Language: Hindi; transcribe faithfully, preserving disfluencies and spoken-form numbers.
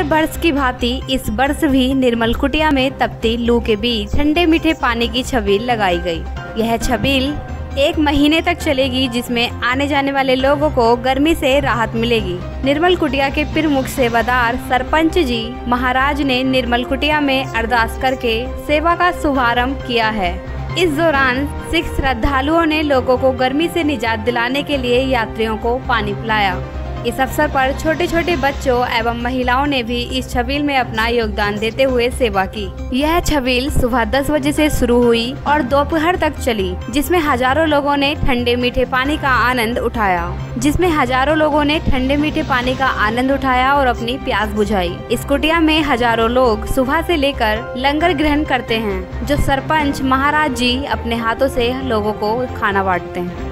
वर्ष की भांति इस वर्ष भी निर्मल कुटिया में तपती लू के बीच ठंडे मीठे पानी की छबील लगाई गई। यह छबील एक महीने तक चलेगी, जिसमें आने जाने वाले लोगों को गर्मी से राहत मिलेगी। निर्मल कुटिया के प्रमुख सेवादार सरपंच जी महाराज ने निर्मल कुटिया में अरदास करके सेवा का शुभारंभ किया है। इस दौरान सिख श्रद्धालुओं ने लोगों को गर्मी से निजात दिलाने के लिए यात्रियों को पानी पिलाया। इस अवसर पर छोटे छोटे बच्चों एवं महिलाओं ने भी इस छबील में अपना योगदान देते हुए सेवा की। यह छबील सुबह दस बजे से शुरू हुई और दोपहर तक चली, जिसमें हजारों लोगों ने ठंडे मीठे पानी का आनंद उठाया जिसमें हजारों लोगों ने ठंडे मीठे पानी का आनंद उठाया और अपनी प्यास बुझाई। इस कुटिया में हजारों लोग सुबह से लेकर लंगर ग्रहण करते हैं, जो सरपंच महाराज जी अपने हाथों से लोगों को खाना बांटते हैं।